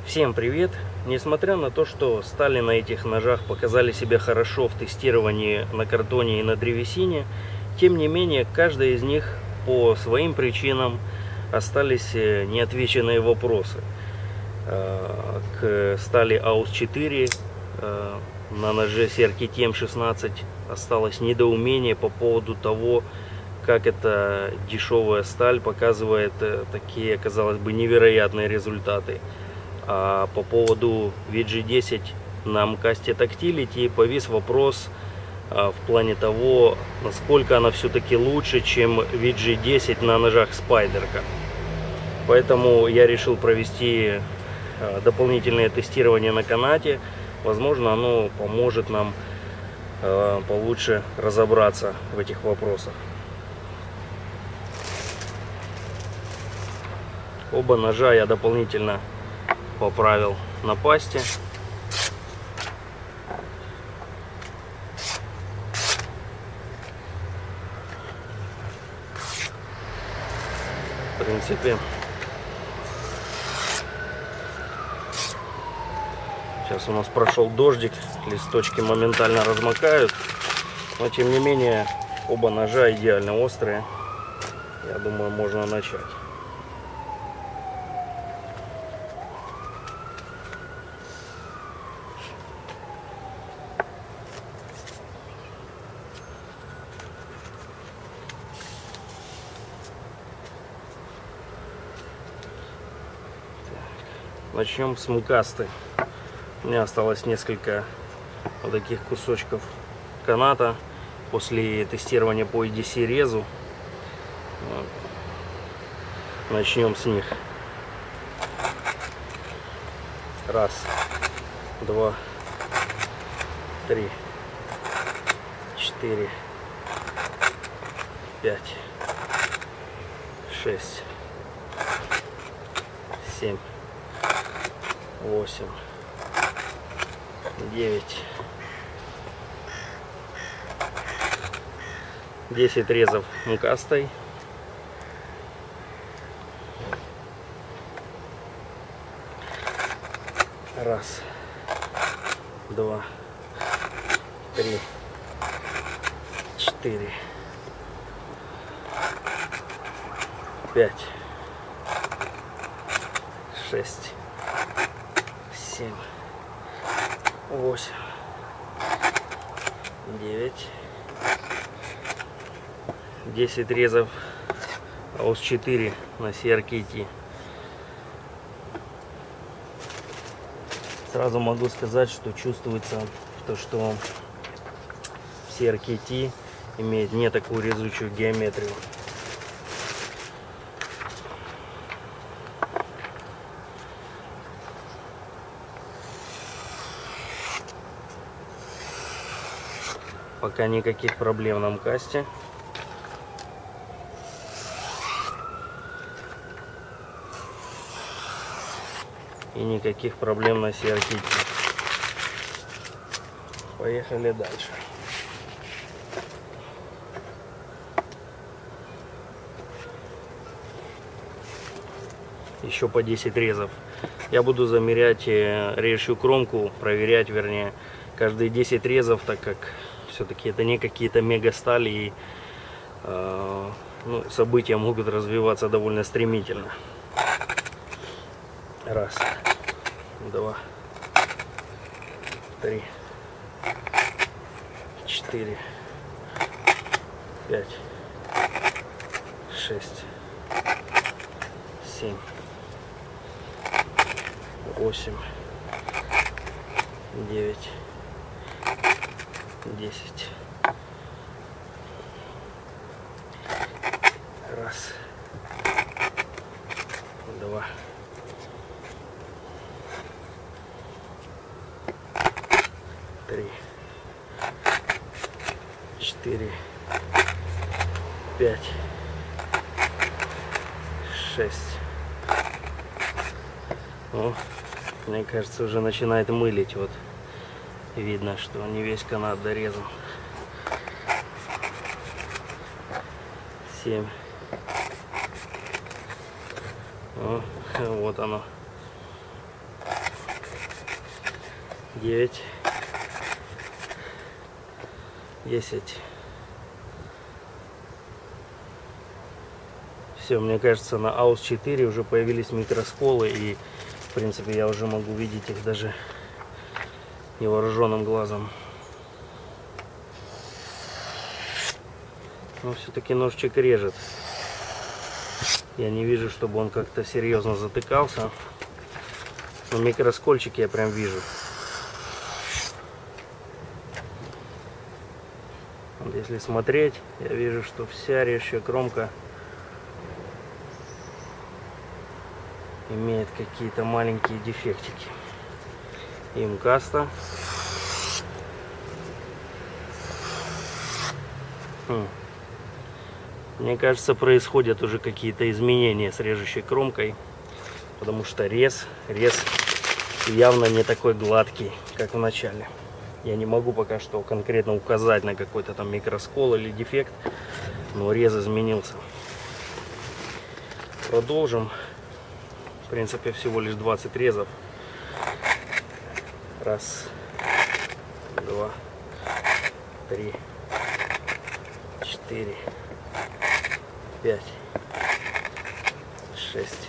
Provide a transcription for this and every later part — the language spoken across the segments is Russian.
Всем привет! Несмотря на то, что стали на этих ножах показали себя хорошо в тестировании на картоне и на древесине, тем не менее, каждая из них по своим причинам остались неотвеченные вопросы. К стали AUS 4 на ноже CRKT M16 осталось недоумение по поводу того, как эта дешевая сталь показывает такие, казалось бы, невероятные результаты. А по поводу VG10 на МКасте Tactility повис вопрос в плане того, насколько она все-таки лучше, чем VG10 на ножах Spyderco. Поэтому я решил провести дополнительное тестирование на канате. Возможно, оно поможет нам получше разобраться в этих вопросах. Оба ножа я дополнительно поправил на пасте. В принципе, сейчас у нас прошел дождик, листочки моментально размокают, но тем не менее оба ножа идеально острые. Я думаю, можно начать. Начнем с МКасты. У меня осталось несколько вот таких кусочков каната после тестирования по EDC резу. Начнем с них. Раз, два, три, 4, 5, 6, 7, 8, 9, 10 резов МКастой. Раз, два, три, 4, 5, 6, 7, 8, 9, 10 резов AUS 4 на CRKT. Сразу могу сказать, что чувствуется то, что CRKT имеет не такую резучую геометрию. Пока никаких проблем на МКасте. И никаких проблем на CRKT. Поехали дальше. Еще по 10 резов. Я буду замерять режущую кромку, проверять, вернее, каждые 10 резов, так как все-таки это не какие-то мега стали, и события могут развиваться довольно стремительно. Раз, два, 3, 4, 5, 6, 7, 8, 9, 10. Раз, два, 3, 4, 5, 6. О, мне кажется, уже начинает мылить. Вот видно, что не весь канат дорезан. 7. О, вот оно. 9, 10. Все, мне кажется, на AUS 4 уже появились микросколы, и в принципе я уже могу видеть их даже невооруженным глазом. Но все-таки ножичек режет. Я не вижу, чтобы он как-то серьезно затыкался. Но микроскольчик я прям вижу. Вот если смотреть, я вижу, что вся режущая кромка имеет какие-то маленькие дефектики. Имкаста. Мне кажется, происходят уже какие-то изменения с режущей кромкой, потому что рез явно не такой гладкий, как в начале. Я не могу пока что конкретно указать на какой-то там микроскол или дефект, но рез изменился. Продолжим. В принципе, всего лишь 20 резов. Раз, два, три, 4, 5, 6,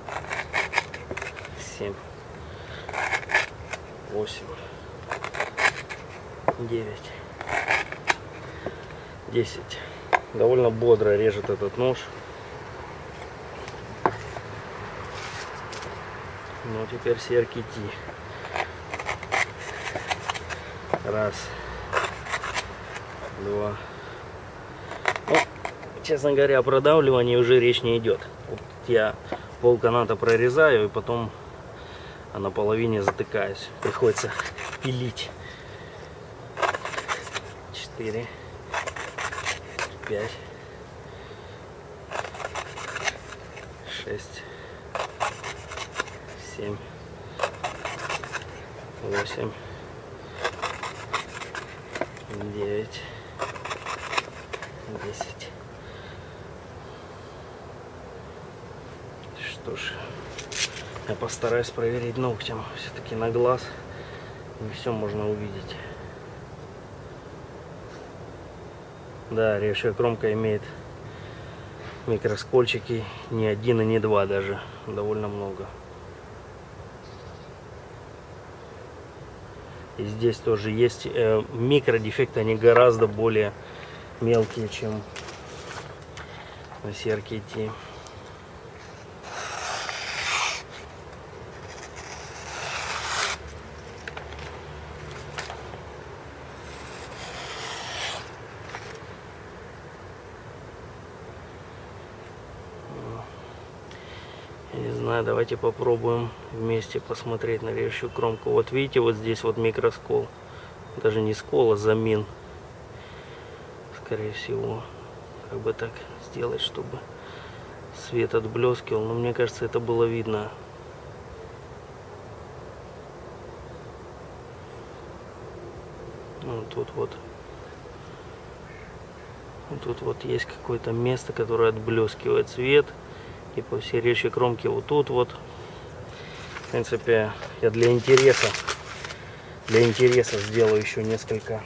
7, 8, 9, 10. Довольно бодро режет этот нож. Ну, теперь CRKT. Раз, два. Ну, честно говоря, о продавливании уже речь не идет. Вот я полканата прорезаю, и потом на половине затыкаюсь. Приходится пилить. 4, 5, 6, 7, 8, 9, 10. Что ж, я постараюсь проверить ногтем. Все-таки на глаз не все можно увидеть. Да, режущая кромка имеет микроскольчики, не один и не два даже, довольно много. И здесь тоже есть микродефекты, они гораздо более мелкие, чем на CRKT. Не знаю, давайте попробуем вместе посмотреть на режущую кромку. Вот видите, вот здесь вот микроскол. Даже не скол, а замин. Скорее всего. Как бы так сделать, чтобы свет отблескивал. Но мне кажется, это было видно. Вот тут вот. Тут вот есть какое-то место, которое отблескивает свет. И по всей режущей кромке вот тут вот. В принципе, я для интереса сделаю еще несколько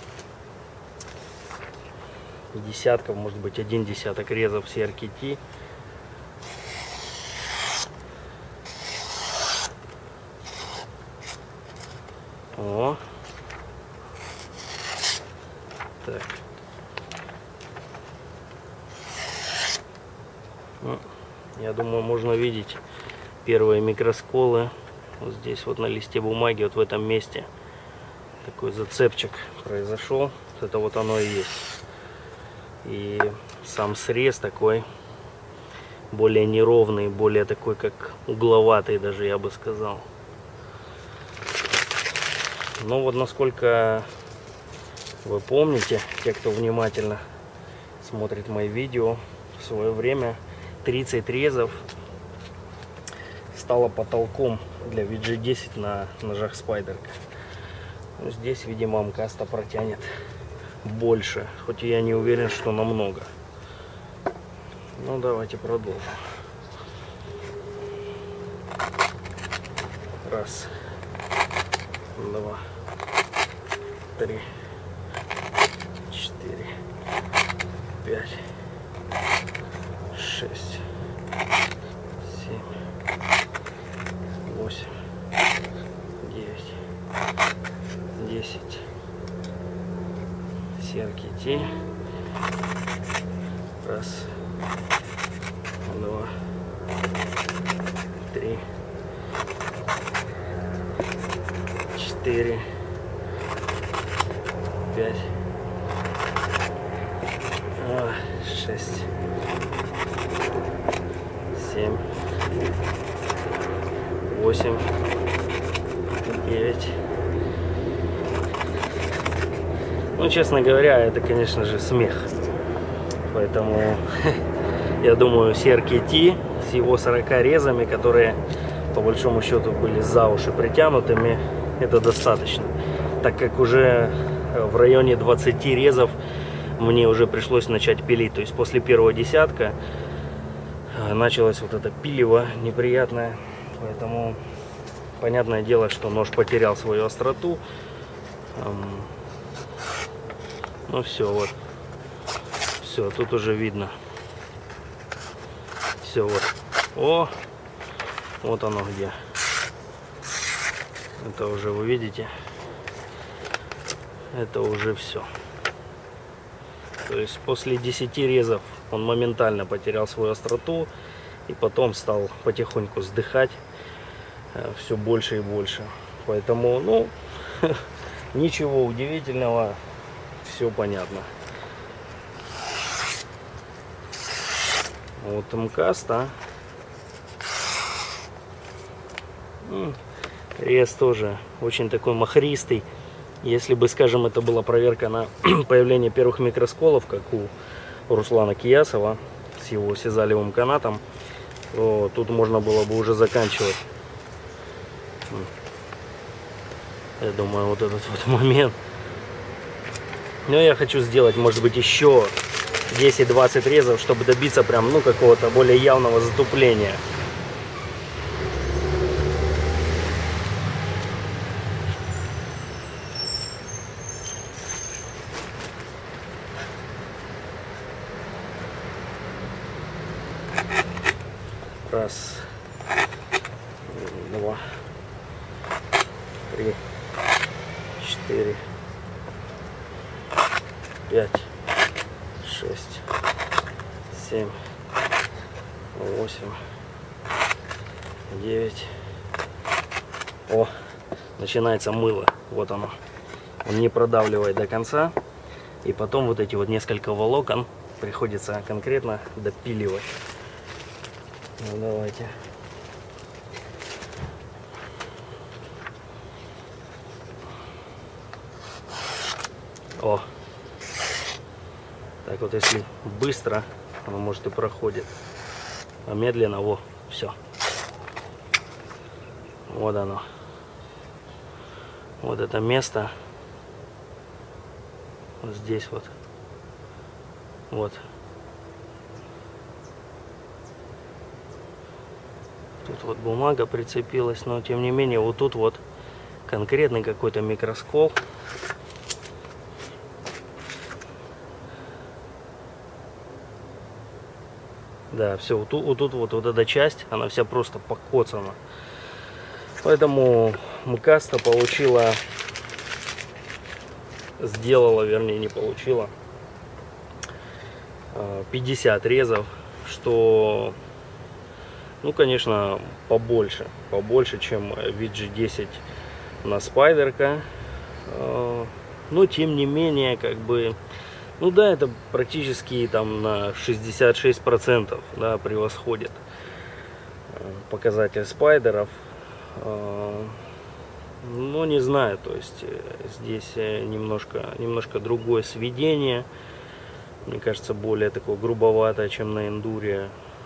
десятков, может быть, 1 десяток резов CRKT. О. Так. Ну, я думаю, можно видеть первые микросколы. Вот здесь вот на листе бумаги, вот в этом месте такой зацепчик произошел. Это вот оно и есть. И сам срез такой более неровный, более такой как угловатый даже, я бы сказал. Но вот насколько вы помните, те, кто внимательно смотрит мои видео, в свое время 30 резов стало потолком для VG10 на ножах Spyderco. Здесь, видимо, Имкаста протянет больше, хоть и я не уверен, что намного. Ну, давайте продолжим. Раз, 2, 3, 4, 5, 6, 7, 8, 9, 10. CRKT. Раз, 2, 3, 4, 5, 6, 7, 8, 9. Ну, честно говоря, это, конечно же, смех. Поэтому я думаю, CRKT с его 40 резами, которые по большому счету были за уши притянутыми, это достаточно. Так как уже в районе 20 резов мне уже пришлось начать пилить. То есть после первого десятка началось вот это пилево неприятное. Поэтому понятное дело, что нож потерял свою остроту. Ну все, вот. Все, тут уже видно. Все, вот. О, вот оно где. Это уже вы видите. Это уже все. То есть после 10 резов он моментально потерял свою остроту. И потом стал потихоньку сдыхать все больше и больше. Поэтому, ну, ничего удивительного. Все понятно. Вот МКаст, рез тоже очень такой махристый. Если бы, скажем, это была проверка на появление первых микросколов, как у Руслана Киясова с его сизалевым канатом, то тут можно было бы уже заканчивать. Я думаю, вот этот вот момент. Но я хочу сделать, может быть, еще 10-20 резов, чтобы добиться прям, ну, какого-то более явного затупления. Раз, 2, 3, 4, 5, 6, 7, 8, 9. О, начинается мыло. Вот оно. Он не продавливает до конца. И потом вот эти вот несколько волокон приходится конкретно допиливать. Ну, давайте. О, так вот, если быстро, оно может и проходит, а медленно, во, все. Вот оно. Вот это место. Вот здесь вот. Вот. Тут вот бумага прицепилась, но тем не менее вот тут вот конкретный какой-то микроскол. Да, все, вот тут вот эта часть, она вся просто покоцана. Поэтому МКаста сделала, вернее, не получила 50 резов, что, ну, конечно, побольше, чем VG10 на Спайдерка. Но тем не менее, как бы, ну да, это практически там на 66%, да, превосходит показатель спайдеров. Ну, не знаю, то есть здесь немножко другое сведение. Мне кажется, более такое грубоватое, чем на эндуре.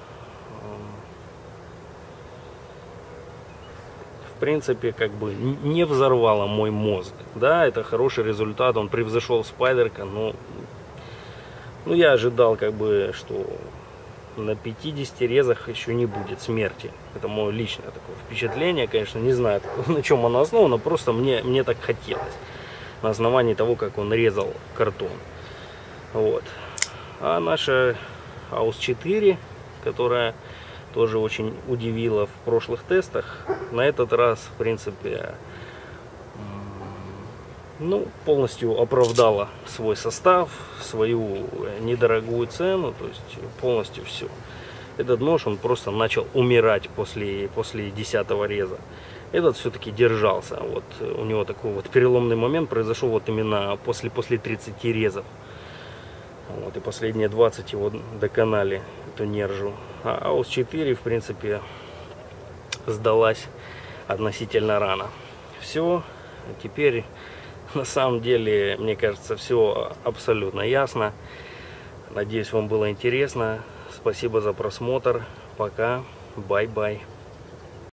В принципе, как бы не взорвало мой мозг. Да, это хороший результат, он превзошел Спайдерка, но ну, я ожидал, как бы, что на 50 резах еще не будет смерти. Это мое личное такое впечатление, конечно, не знаю, на чем оно основано, просто мне так хотелось. На основании того, как он резал картон. Вот. А наша AUS 4, которая тоже очень удивила в прошлых тестах, на этот раз, в принципе, ну, полностью оправдала свой состав, свою недорогую цену, то есть полностью все. Этот нож, он просто начал умирать после 10-го реза. Этот все-таки держался. Вот у него такой вот переломный момент произошел вот именно после 30 резов. Вот, и последние 20 его доконали, эту нержу. А AUS 4, в принципе, сдалась относительно рано. Все, теперь на самом деле, мне кажется, все абсолютно ясно. Надеюсь, вам было интересно. Спасибо за просмотр. Пока. Бай-бай.